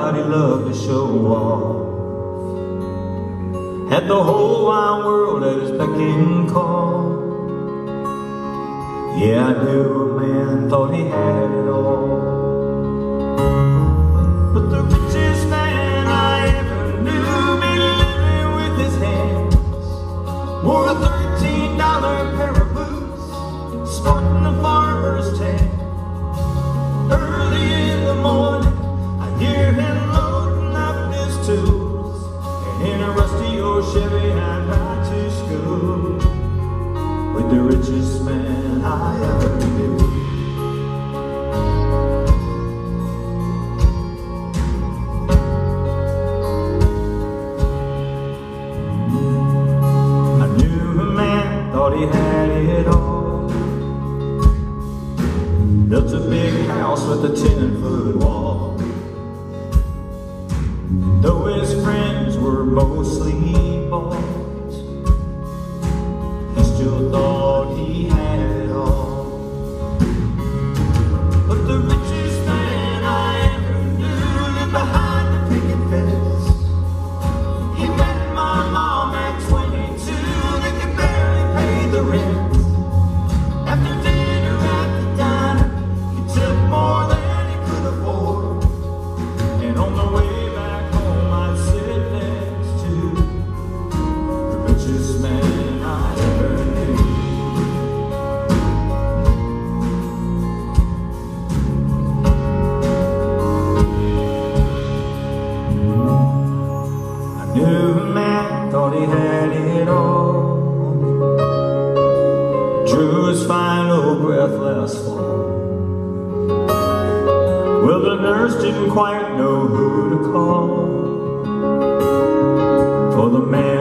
everybody loved to show off. Had the whole wide world at his beck and call. Yeah, I knew a man thought he had it all. But the richest man I ever knew made a living with his hands. Wore a $13 pair of boots, sporting a farmer's tan. Early in the morning, I hear him loading up his tools, and in a rusty old Chevy I'd ride to school with the richest man I ever knew. I knew a man thought he had it all. Built a big house with a 10-foot wall. Though his friends were mostly bought, he still thought he had it all. But the richest man I ever knew lived behind the picket fence. He met my mom at 22, they could barely pay the rent. After dinner at the diner, he took more than he could afford, and on the way back home I'd sit next to the richest man I ever knew. I knew a man thought he had it all. Drew his final breath last fall. Well, the nurse didn't quite know who to call, for the man